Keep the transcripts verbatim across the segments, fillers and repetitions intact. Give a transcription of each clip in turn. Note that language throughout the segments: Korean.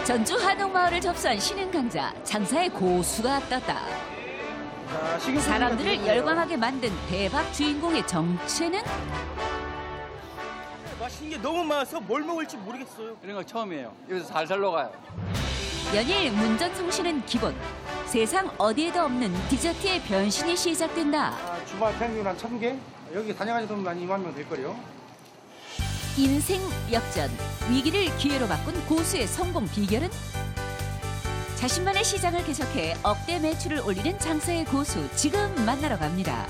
전주 한옥마을을 접수한 신흥 강자 장사의 고수가 떴다. 자, 식용 사람들을 포장지가 열광하게 만든 대박 주인공의 정체는? 맛있는 게 너무 많아서 뭘 먹을지 모르겠어요. 이런 거 처음이에요. 여기서 살살 녹아요. 연일 문전성시는 기본. 세상 어디에도 없는 디저트의 변신이 시작된다. 아, 주말 평균 한 천 개? 여기 다녀가시는 분 한 이만 명 될 거예요. 인생 역전, 위기를 기회로 바꾼 고수의 성공 비결은? 자신만의 시장을 개척해 억대 매출을 올리는 장사의 고수, 지금 만나러 갑니다.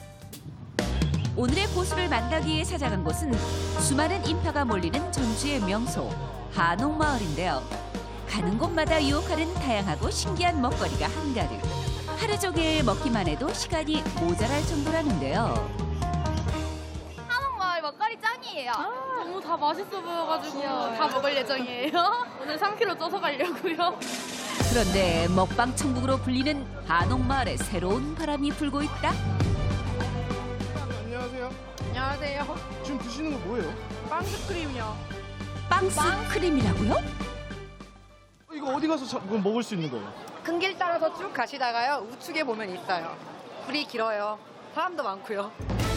오늘의 고수를 만나기 위해 찾아간 곳은 수많은 인파가 몰리는 전주의 명소, 한옥마을인데요. 가는 곳마다 유혹하는 다양하고 신기한 먹거리가 한가득. 하루 종일 먹기만 해도 시간이 모자랄 정도라는데요. 한옥마을 먹거리 짱이에요. 너무 다 맛있어 보여가지고 다 먹을 예정이에요. 오늘 삼 킬로그램 쪄서 가려고요. 그런데 먹방 천국으로 불리는 한옥마을에 새로운 바람이 불고 있다. 안녕하세요. 안녕하세요. 지금 드시는 거 뭐예요? 빵스크림이요. 빵스 크림이라고요? 이거 어디 가서 자, 이거 먹을 수 있는 거예요? 큰 길 따라서 쭉 가시다가요 우측에 보면 있어요. 불이 길어요. 사람도 많고요.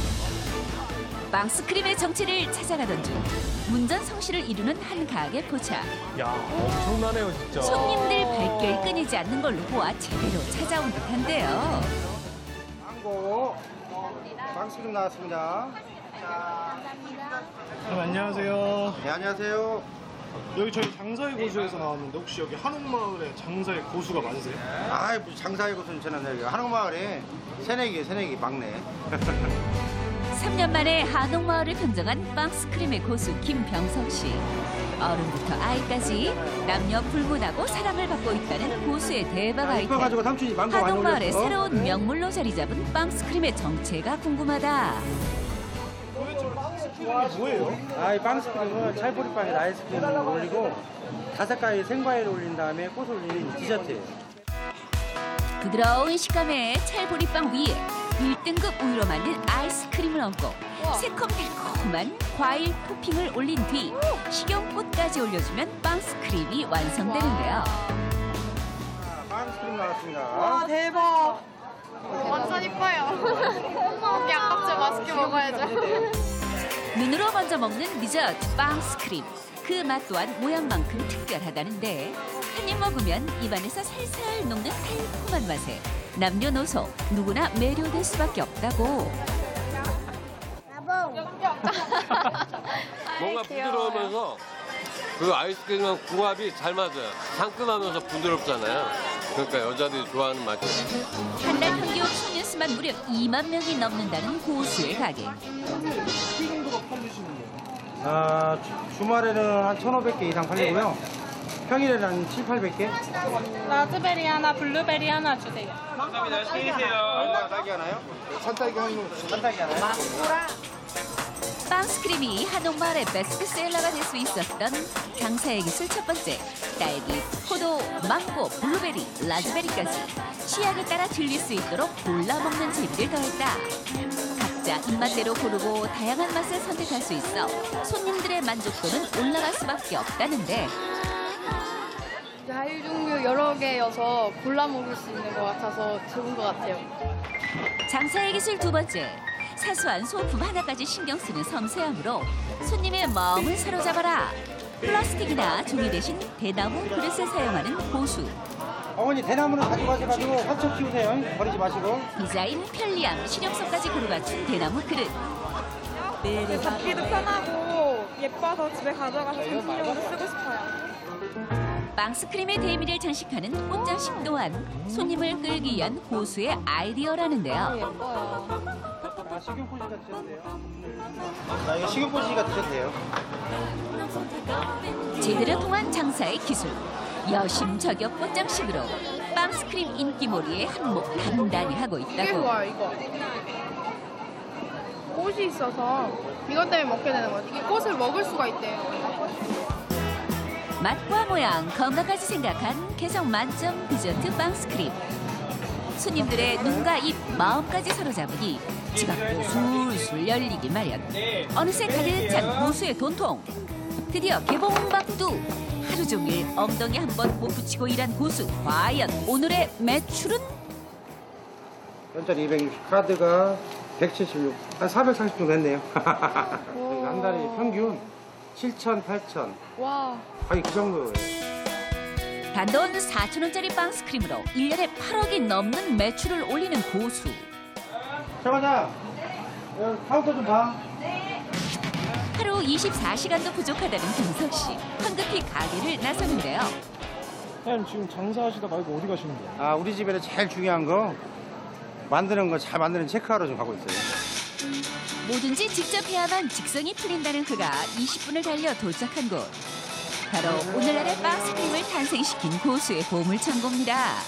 빵스 크림의 정체를 찾아가던 중 문전성시를 이루는 한 가게 포착. 야, 엄청나네요, 진짜. 손님들 발길 끊이지 않는 걸로 보아 제대로 찾아온 듯한데요. 망고. 빵스크림 나왔습니다. 네, 안녕하세요. 네, 안녕하세요. 여기 저희 장사의 고수에서 나왔는데 혹시 여기 한옥마을에 장사의 고수가 맞으세요? 아, 무슨 장사의 곳은 저는 여기 한옥마을에 새내기, 새내기 막내. 삼 년 만에 한옥마을을 평정한 빵스 크림의 고수 김병석 씨. 어른부터 아이까지 남녀 불문하고 사랑을 받고 있다는 고수의 대박 아, 아이템. 이뻐가지고 삼촌이 망고 많이 한옥마을의 올렸어. 새로운 명물로 자리 잡은 빵스 크림의 정체가 궁금하다. 이게 뭐예요? 아, 이 빵스크림은 찰보리빵에 아이스크림을 올리고 다섯 가지 생과일을 올린 다음에 꽃을 올리는 디저트예요. 부드러운 식감의 찰보리빵 위에 일 등급 우유로 만든 아이스크림을 얹고 새콤달콤한 과일 토핑을 올린 뒤 식용꽃까지 올려주면 빵스크림이 완성되는데요. 자, 빵스크림 나왔습니다. 와 대박. 완전 이뻐요. 언니 아깝지 맛있게 먹어야죠. 눈으로 먼저 먹는 디저트 빵스크림. 그 맛 또한 모양만큼 특별하다는데 한 입 먹으면 입안에서 살살 녹는 달콤한 맛에 남녀노소 누구나 매료될 수밖에 없다고. 뭔가 부드러우면서 그 아이스크림과 궁합이 잘 맞아요. 상큼하면서 부드럽잖아요. 그러니까 여자들이 좋아하는 맛이에요. 한 달 평균 손님 수만 무려 이만 명이 넘는다는 고수의 가게. 아, 주, 주말에는 한 천오백 개 이상 팔리고요. 평일에는 한 칠팔백 개. 라즈베리 하나, 블루베리 하나 주세요. 얼마 딸기 하나요? 산딸기 하나요? 산딸기 하나요? 빵스크림이 한옥마을의 베스트셀러가 될 수 있었던 장사의 기술 첫 번째. 딸기, 포도, 망고, 블루베리, 라즈베리까지 취향에 따라 즐길 수 있도록 골라 먹는 재미를 더했다. 각자 입맛대로 고르고 다양한 맛을 선택할 수 있어 손님들의 만족도는 올라갈 수밖에 없다는데 과일 종류 여러 개여서 골라 먹을 수 있는 것 같아서 좋은 것 같아요. 장사의 기술 두 번째. 사소한 소품 하나까지 신경 쓰는 섬세함으로 손님의 마음을 사로잡아라. 플라스틱이나 종이 대신 대나무 그릇을 사용하는 고수. 어머니 대나무는 가져가셔가지고 화초 키우세요. 버리지 마시고. 디자인, 편리함, 실용성까지 고루 갖춘 대나무 그릇. 잡기도 편하고 예뻐서 집에 가져가서 전통용으로 쓰고 싶어요. 빵스크림의 대미를 장식하는 꽃장식 또한 손님을 끌기 위한 고수의 아이디어라는데요. 아, 식용포지가 드셔도 돼요. 나 이거 식용포지가 드셔도 돼요. 제대로 통한 장사의 기술. 여심저격 꽃장식으로 빵스크림 인기몰이에 한몫 단단히 하고 이게 있다고. 좋아요, 이거. 꽃이 있어서 이것 때문에 먹게 되는 거지. 이 꽃을 먹을 수가 있대요. 맛과 모양, 건강까지 생각한 개성 만점 디저트 빵스크림. 손님들의 눈과 입, 마음까지 사로잡으니 지갑도 술술 열리기 마련. 어느새 가득 찬 고수의 돈통. 드디어 개봉박두. 하루 종일 엉덩이 한 번 못 붙이고 일한 고수. 과연 오늘의 매출은? 연짜리 이백육십, 카드가 백칠십육, 한 사백사십 정도 했네요. 한 달에 평균 칠천, 팔천. 와. 거의 그 정도예요. 단돈 사천 원짜리 빵스크림으로 일 년에 팔억이 넘는 매출을 올리는 고수. 차 과장, 여기 카운터 좀 봐. 하루 이십사 시간도 부족하다는 경석 씨. 황급히 가게를 나서는데요. 사장님 지금 장사하시다 말고 어디 가시는 거예요? 아, 우리 집에는 제일 중요한 거 만드는 거 잘 만드는 체크하러 좀 가고 있어요. 뭐든지 직접 해야만 직성이 풀린다는 그가 이십 분을 달려 도착한 곳. 바로 오늘날의 빵스크림을 탄생시킨 고수의 보물창고입니다. 아,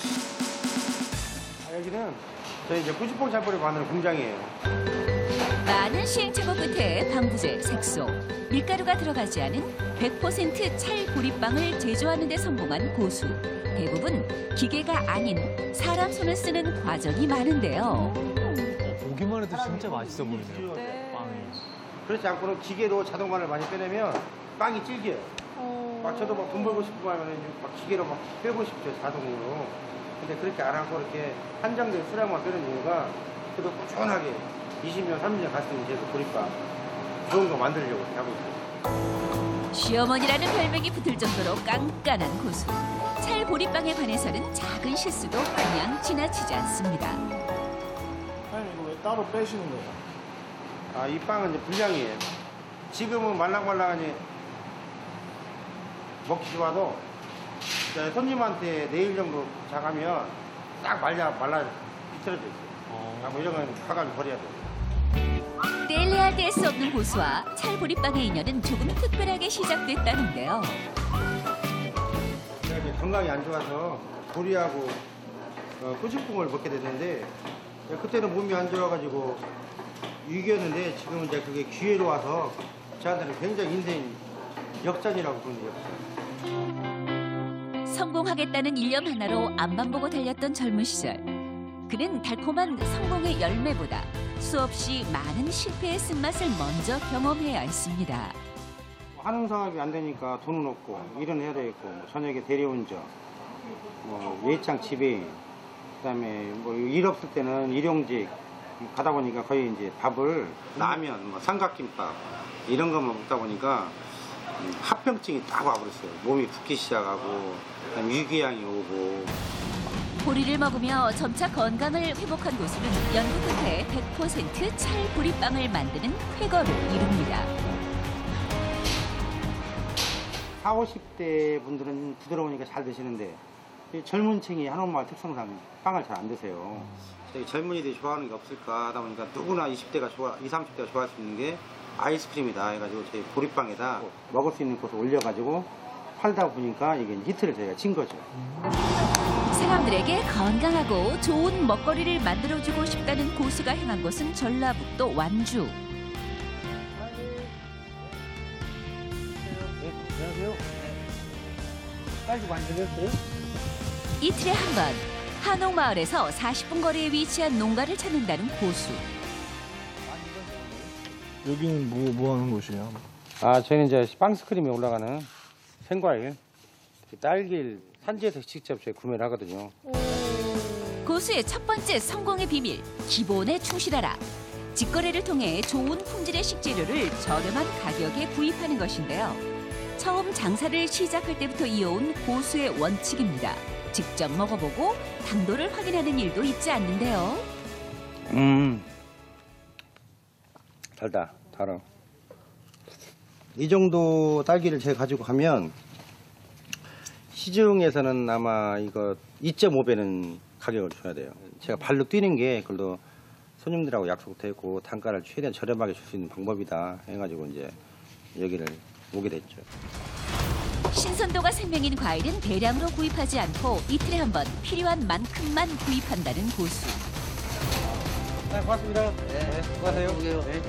여기는 저희 이제 구십봉 찰보리 만드는 공장이에요. 많은 시행착오 끝에 방부제, 색소, 밀가루가 들어가지 않은 백 퍼센트 찰보리빵을 제조하는 데 성공한 고수. 대부분 기계가 아닌 사람 손을 쓰는 과정이 많은데요. 보기만 해도 진짜 맛있어 보이네요. 네. 빵이. 그렇지 않고는 기계로 자동만을 많이 빼내면 빵이 질겨요. 어... 막 저도 막 돈 벌고 싶고 하면 막 기계로 막 빼고 싶죠, 자동으로. 근데 그렇게 안 하고 이렇게 한정된 수량만 빼는 이유가 그래도 꾸준하게 이십 년, 삼십 년 갔으면 이제 그 보리빵 좋은 거 만들려고 하고 있어요. 시어머니라는 별명이 붙을 정도로 깐깐한 고수. 찰보리빵에 관해서는 작은 실수도 그냥 지나치지 않습니다. 사장님 이거 왜 따로 빼시는 거예요? 아, 이 빵은 이제 불량이에요. 지금은 말랑말랑하니 먹기 좋아도 이제 손님한테 내일 정도 자가면 딱 말라, 말라 비틀어져 있어요. 아, 뭐 이런 건 화감이 버려야 돼요. 뗄래야 뗄 수 없는 고수와 찰보리빵의 인연은 조금 특별하게 시작됐다는데요. 제가 이제 건강이 안 좋아서 보리하고 어, 꾸준풍을 먹게 됐는데 그때는 몸이 안 좋아가지고 위기였는데 지금은 이제 그게 기회로 와서 저한테는 굉장히 인생 역전이라고 보는 역전. 성공하겠다는 일념 하나로 앞만 보고 달렸던 젊은 시절. 그는 달콤한 성공의 열매보다 수없이 많은 실패의 쓴맛을 먼저 경험해야 했습니다. 한흥 사업이 안 되니까 돈은 없고 일은 해야 되겠고 뭐 저녁에 대리운전, 뭐 외창 지배인, 그다음에 뭐 일 없을 때는 일용직 가다 보니까 거의 이제 밥을 라면, 뭐 삼각김밥 이런 것만 먹다 보니까 합병증이 딱 와버렸어요. 몸이 붓기 시작하고 그다음에 위궤양이 오고. 보리를 먹으며 점차 건강을 회복한 고수는 연구 끝에 백 퍼센트 찰보리빵을 만드는 쾌거를 이룹니다. 사오십 대 분들은 부드러우니까 잘 드시는데 젊은 층이 한옥마을 특성상 빵을 잘 안 드세요. 젊은이들이 좋아하는 게 없을까 하다 보니까 누구나 이십 대가 좋아, 이십, 삼십 대가 좋아할 수 있는 게 아이스크림이다 해가지고 저희 보리빵에다 먹을 수 있는 곳을 올려가지고 팔다 보니까 이게 히트를 저희가 친 거죠. 사람들에게 건강하고 좋은 먹거리를 만들어주고 싶다는 고수가 향한 곳은 전라북도 완주. 네, 안녕하세요. 딸기 많이 드셨어요? 이틀에 한 번 한옥마을에서 사십 분 거리에 위치한 농가를 찾는다는 고수. 여기는 뭐, 뭐 하는 곳이에요? 아, 저희는 이제 빵스크림에 올라가는 생과일, 딸기를 산지에서 직접 저희 구매를 하거든요. 고수의 첫 번째 성공의 비밀, 기본에 충실하라. 직거래를 통해 좋은 품질의 식재료를 저렴한 가격에 구입하는 것인데요. 처음 장사를 시작할 때부터 이어온 고수의 원칙입니다. 직접 먹어보고 당도를 확인하는 일도 잊지 않는데요. 음, 달다, 달아. 이 정도 딸기를 제가 가지고 가면 시중에서는 아마 이거 이 점 오 배는 가격을 줘야 돼요. 제가 발로 뛰는 게 그래도 손님들하고 약속도 했고 단가를 최대한 저렴하게 줄 수 있는 방법이다 해가지고 이제 여기를 오게 됐죠. 신선도가 생명인 과일은 대량으로 구입하지 않고 이틀에 한 번 필요한 만큼만 구입한다는 고수. 네, 고맙습니다. 네, 수고하세요. 네.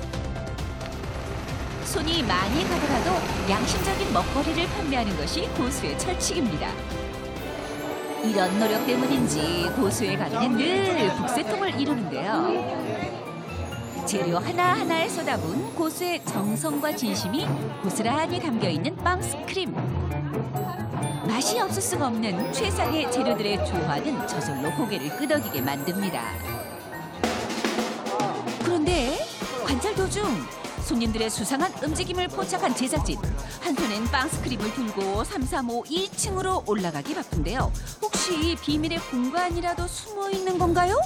손이 많이 가더라도 양심적인 먹거리를 판매하는 것이 고수의 철칙입니다. 이런 노력 때문인지 고수의 가게는 늘 북새통을 이루는데요. 재료 하나하나에 쏟아부은 고수의 정성과 진심이 고스란히 담겨있는 빵스크림. 맛이 없을 수가 없는 최상의 재료들의 조화는 저절로 고개를 끄덕이게 만듭니다. 그런데 관찰 도중 손님들의 수상한 움직임을 포착한 제작진. 한손엔 빵스크림을 들고 삼삼오 이 층으로 올라가기 바쁜데요. 혹시 비밀의 공간이라도 숨어 있는 건가요?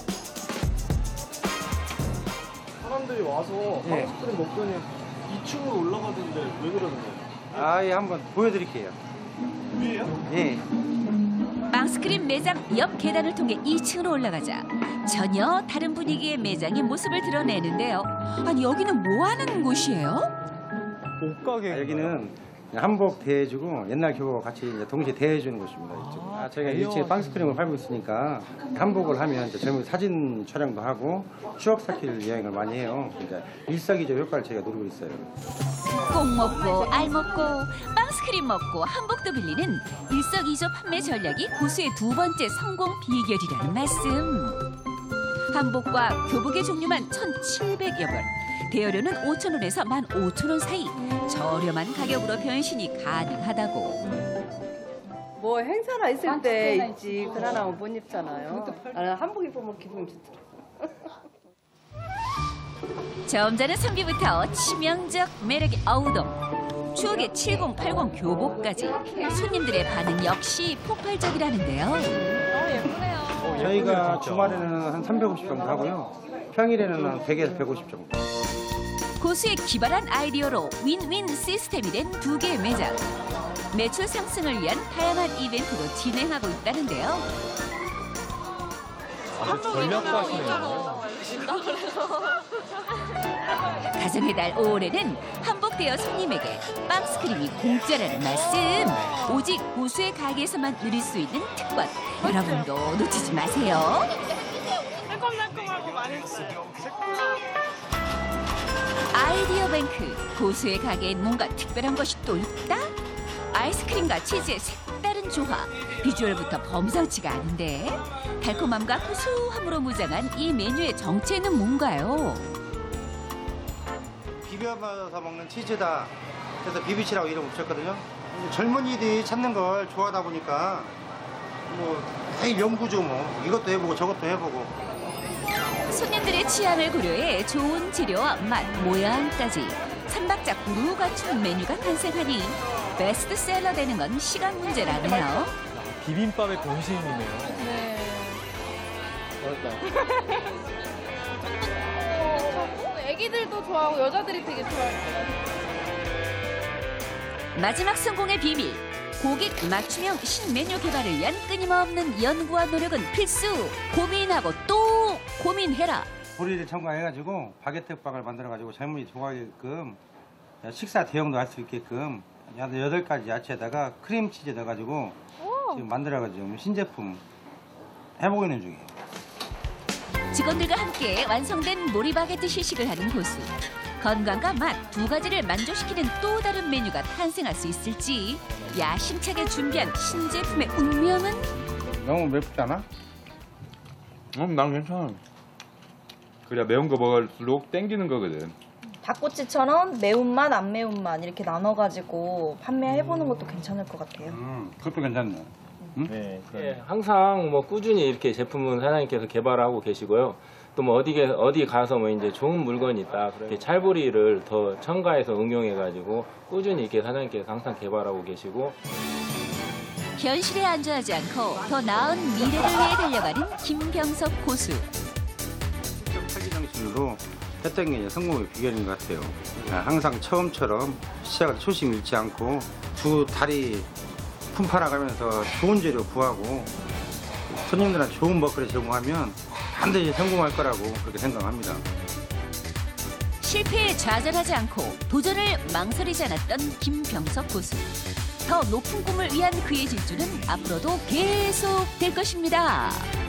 사람들이 와서 네. 빵스크림 먹더니 이 층으로 올라가던데 왜 그러는 거예요? 아예 한번 보여드릴게요. 위에요? 예. 빵스크림 매장 옆 계단을 통해 이 층으로 올라가자 전혀 다른 분위기의 매장이 모습을 드러내는데요. 아니 여기는 뭐 하는 곳이에요? 옷가게. 아, 여기는 한복 대해주고 옛날 교복과 같이 이제 동시에 대해주는 곳입니다. 이쪽. 아, 저희가 일 층에 빵스크림을 팔고 있으니까 한복을 하면 이제 젊은 사진 촬영도 하고 추억 쌓기를 여행을 많이 해요. 이제 일석이조 효과를 저희가 노리고 있어요. 꼭 먹고 알 먹고 빵스크림 먹고 한복도 빌리는 일석이조 판매 전략이 고수의 두 번째 성공 비결이라는 말씀. 한복과 교복의 종류만 천칠백여 벌. 대여료는 오천 원에서 만 오천 원 사이. 저렴한 가격으로 변신이 가능하다고. 뭐 행사나 있을 때 입지 그날하고 못 입잖아요. 나는 한복 입으면 기분이 좋더라고. 점잖은 선비부터 치명적 매력의 어우동, 추억의 칠십 팔십 교복까지 손님들의 반응 역시 폭발적이라는데요. 너무 예쁘네요. 저희가 주말에는 한 삼백오십 정도 하고요. 평일에는 한 백에서 백오십 정도. 고수의 기발한 아이디어로 윈윈 시스템이 된 두 개의 매장. 매출 상승을 위한 다양한 이벤트도 진행하고 있다는데요. 아주 전략가시네요. 가정의 달 오월에는 한복 대여 손님에게 빵스크림이 공짜라는 말씀. 오직 고수의 가게에서만 누릴 수 있는 특권. 여러분도 놓치지 마세요. 새콤달콤하고 맛있어요. 아이디어 뱅크. 고수의 가게엔 뭔가 특별한 것이 또 있다? 아이스크림과 치즈의 색다른 조화. 비주얼부터 범상치가 않은데 달콤함과 고소함으로 무장한 이 메뉴의 정체는 뭔가요? 비벼서 먹는 치즈다. 그래서 비비치라고 이름 붙였거든요. 젊은이들이 찾는 걸 좋아하다 보니까 뭐 매일 연구죠 뭐. 이것도 해보고 저것도 해보고. 손님들의 취향을 고려해 좋은 재료와 맛, 모양까지 삼박자 고루 갖춘 메뉴가 탄생하니 베스트셀러 되는 건 시간 문제라네요. 비빔밥의 변신이네요. 네. 애기들도 좋아하고 여자들이 되게 좋아해요. 마지막 성공의 비밀. 고객 맞춤형 신메뉴 개발을 위한 끊임없는 연구와 노력은 필수. 고민하고 또 고민해라. 보리를 첨가해가지고 바게트 빵을 만들어가지고 젊은이 좋아하게끔 식사 대용도 할 수 있게끔 여덟 가지 야채에다가 크림치즈 넣어가지고 지금 만들어가지고 신제품 해보고 있는 중이에요. 직원들과 함께 완성된 모리바게트 시식을 하는 고수. 건강과 맛 두 가지를 만족시키는 또 다른 메뉴가 탄생할 수 있을지 야심차게 준비한 신제품의 운명은? 너무 맵지 않아? 음, 난 괜찮아. 그래야 매운 거 먹을수록 땡기는 거거든. 닭꼬치처럼 매운맛, 안 매운맛 이렇게 나눠가지고 판매해보는 것도 괜찮을 것 같아요. 음, 그것도 괜찮네. 응? 네, 네, 항상 뭐 꾸준히 이렇게 제품은 사장님께서 개발하고 계시고요. 또 뭐 어디 어디 가서 뭐 이제 좋은 물건이 있다. 그렇게 찰보리를 더 첨가해서 응용해가지고 꾸준히 이렇게 사장님께서 항상 개발하고 계시고. 현실에 안주하지 않고 더 나은 미래를 위해 달려가는 김병석 고수. 팔기 정신으로 했던 게 성공의 비결인 것 같아요. 항상 처음처럼 시작을 초심 잃지 않고 두 다리 품팔아가면서 좋은 재료 구하고 손님들한테 좋은 먹거리 제공하면 반드시 성공할 거라고 그렇게 생각합니다. 실패에 좌절하지 않고 도전을 망설이지 않았던 김병석 고수. 더 높은 꿈을 위한 그의 질주는 앞으로도 계속 될 것입니다.